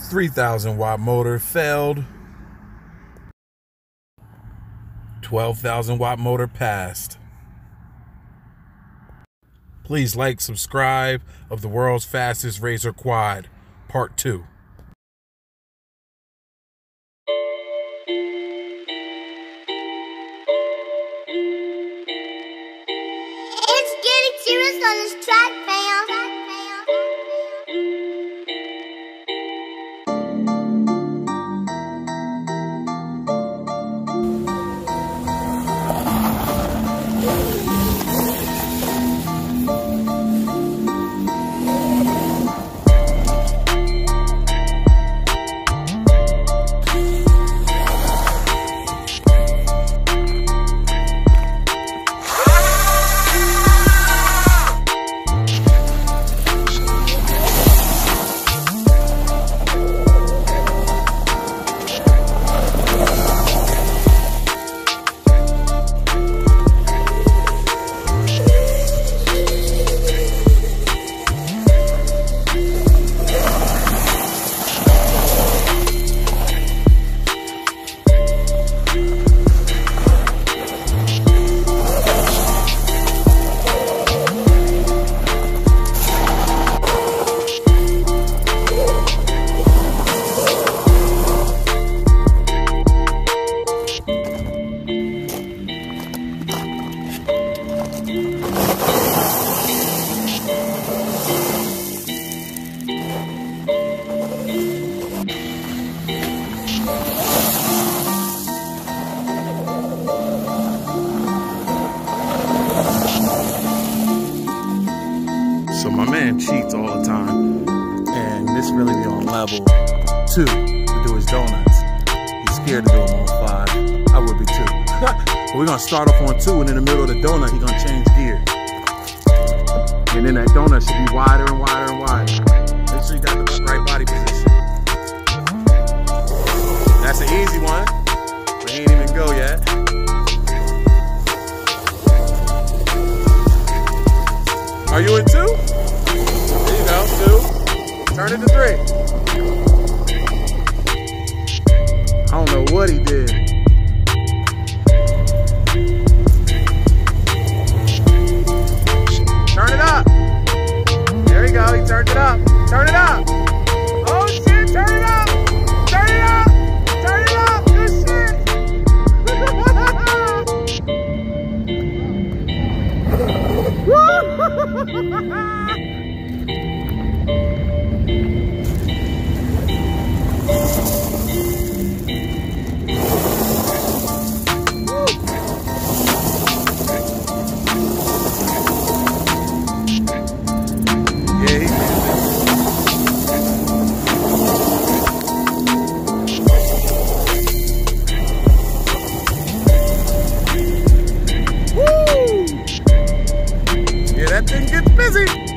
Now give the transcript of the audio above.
3,000 watt motor failed. 12,000 watt motor passed. Please like, subscribe of the world's fastest Razor Quad, part 2. It's getting serious on this track, fam. So my man cheats all the time, and this really be on level 2 to do his donuts. He's scared to do them on 5. I would be too. But we're gonna start off on 2, and in the middle of the donut, he's gonna change gear. And then that donut should be wider and wider and wider. Make sure you got the right body position. That's an easy one, but he ain't even go yet. Are you in 2? There you go, 2. Turn it to 3. I don't know what he did. Turn it up. There you go, he turned it up. Turn it up. Oh shit, turn it up. Turn it up. Turn it up. Good shit. That thing gets busy.